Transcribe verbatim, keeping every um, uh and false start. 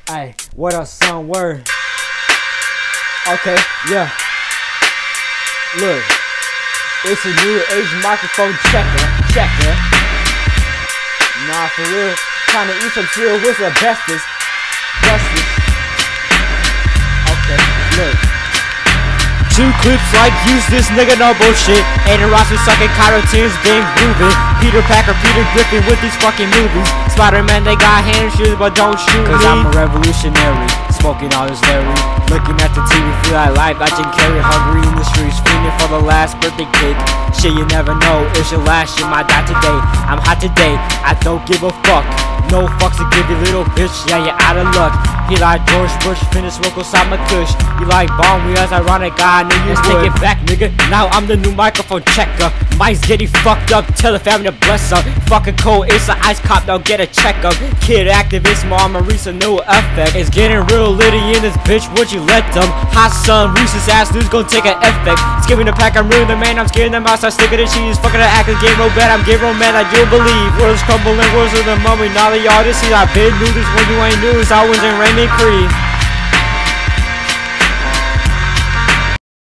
Ay, what up, son? Word. Okay, yeah. Look, it's a new age microphone checker, checker. Nah, for real. Trying to eat some cereal with the bestest, bestest. Okay, look. Two clips like use this nigga no bullshit. Aiden Ross was sucking Cairo tears being grooving. Peter Packer, Peter Griffin with these fucking movies. Spider-Man, they got hand shoes but don't shoot Cause me. I'm a revolutionary, smoking all this Larry. Looking at the T V, feel like life, I can carry hungry in the streets, fiending for the last birthday cake. Shit, you never know, it's your last, shit might die today. I'm hot today, I don't give a fuck. No fucks to give you little bitch, yeah, you're out of luck. He like George Bush, finish smoke inside my kush. You like bomb wheels, ironic, I knew you would. Take it back, nigga, now I'm the new microphone checker. Mike's getting fucked up, tell the family to bless up. Fucking cold, it's an ice cop, don't get a checkup. Kid activist, mom, Marisa, no effect. It's getting real litty in this bitch, would you let them? Hot sun, Reese's ass dudes gon' take an effect. It's giving the pack, I'm ruining the man, I'm scaring them outside, sticking the cheese. Fucking the actors, game real bad, I'm getting real mad, like you'll believe. World's crumbling, words of the mummy, now they all this see. I been knew this when you ain't news, I was in Rainy Creek.